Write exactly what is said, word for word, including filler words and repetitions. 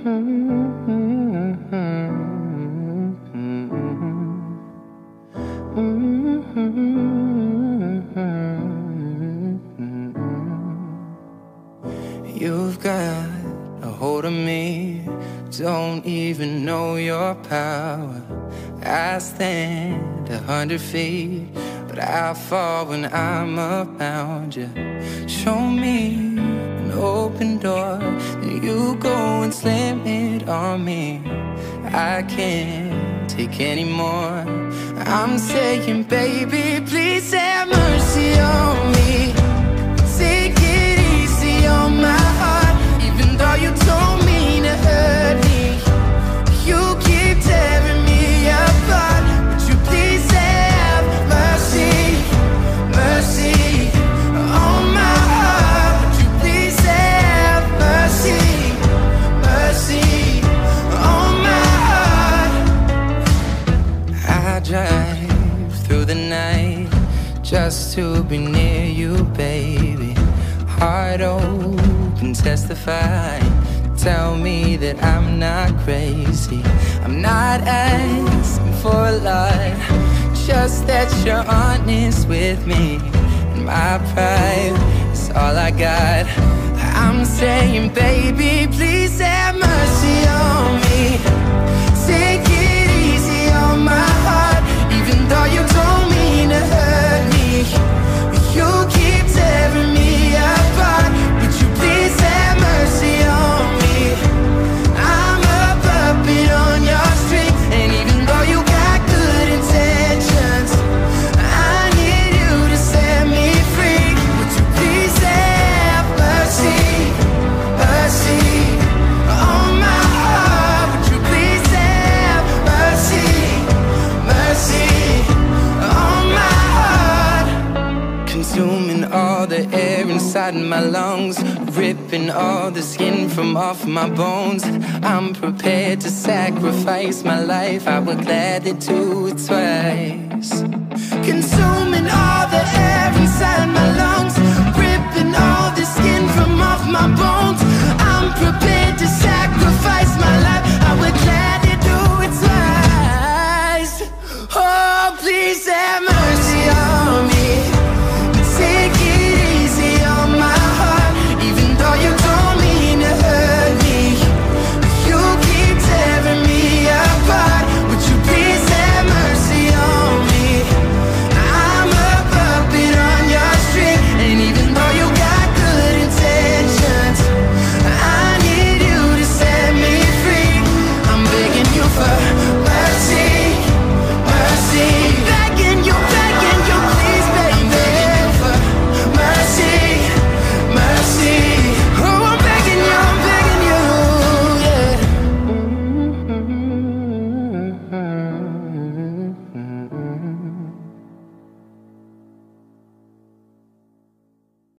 You've got a hold of me, don't even know your power. I stand a hundred feet, but I fall when I'm around you. Show me an open door, then you go and slam it on me. I can't take any more. I'm saying, baby, please have mercy on me. Take it easy on my heart, even though you don't mean to hurt me. You keep tearing me apart. Would you please have mercy, mercy on my heart? Would you please have mercy, mercy on my heart? I drive through the night just to be near you, baby. Heart open, testify. Tell me that I'm not crazy. I'm not asking for a lot, just that you're honest with me. And my pride is all I got. I'm saying, baby, please have mercy on me. Take it easy on my heart, even though you don't mean to hurt me. You keep tearing me apart. Would you please have mercy on me? I'm a puppet on your string, and even though you got good intentions, I need you to set me free. Would you please have mercy, mercy on my heart? Would you please have mercy, mercy on my heart? Consuming all the air inside my lungs, ripping all the skin from off my bones. I'm prepared to sacrifice my life, I would gladly do it twice. Consuming all the air inside my lungs, ripping all the skin from off my bones. I'm prepared